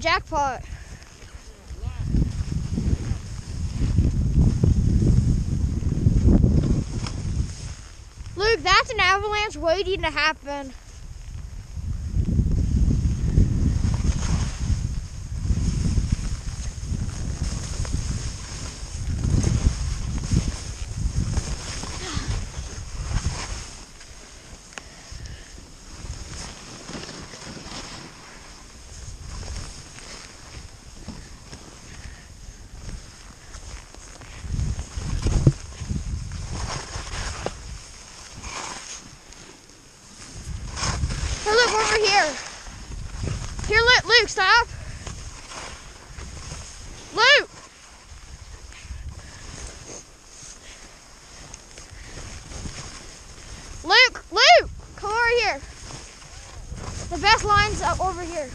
Jackpot. Luke, that's an avalanche waiting to happen. Hey, look, over here. Here, Luke, stop. Luke! Luke, come over here. The best line's up over here.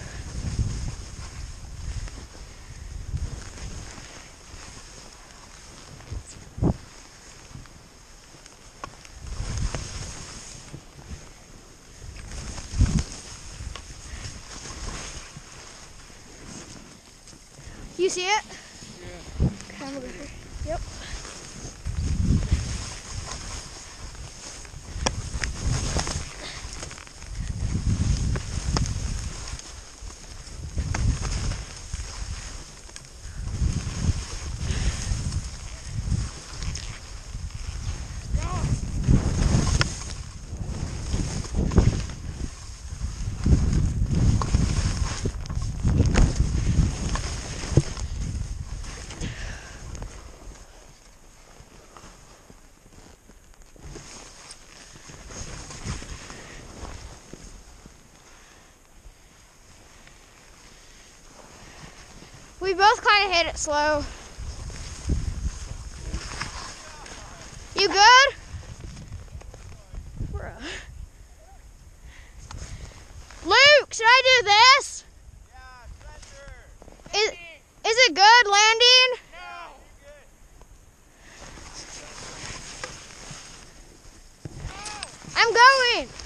You see it? Yeah. Okay, I'm over here. Yep. We both kind of hit it slow. You good? Luke, should I do this? Yeah, Is it good landing? No. I'm going.